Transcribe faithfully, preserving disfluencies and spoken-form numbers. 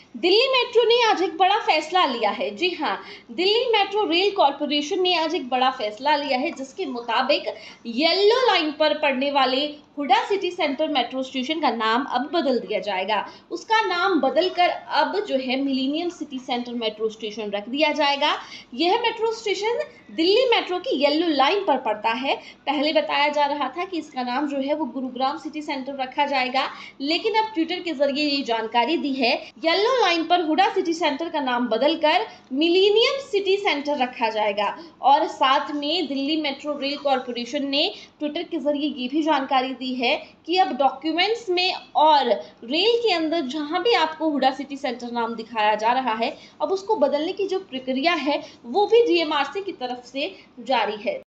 Delhi metro ने आज एक बड़ा फैसला लिया है। जी हाँ, दिल्ली मेट्रो रेल कॉरपोरेशन ने आज एक बड़ा फैसला लिया है, जिसके मुताबिक येलो लाइन पर पड़ने वाले HUDA City Centre metro station का नाम अब बदल दिया जाएगा। उसका नाम बदलकर अब जो है Millennium City Centre metro station रख दिया जाएगा। यह मेट्रो स्टेशन दिल्ली मेट्रो की येलो लाइन पर पड़ता है। पहले बताया जा रहा था कि इसका नाम जो है वो गुरुग्राम सिटी सेंटर रखा जाएगा, लेकिन अब ट्विटर के जरिए ये जानकारी दी है, येलो लाइन पर हुडा सिटी सेंटर का नाम बदलकर मिलेनियम सिटी सेंटर रखा जाएगा। और साथ में दिल्ली मेट्रो रेल कॉरपोरेशन ने ट्विटर के जरिए ये भी जानकारी दी है कि अब डॉक्यूमेंट्स में और रेल के अंदर जहां भी आपको हुडा सिटी सेंटर नाम दिखाया जा रहा है, अब उसको बदलने की जो प्रक्रिया है वो भी डीएमआरसी की तरफ से जारी है।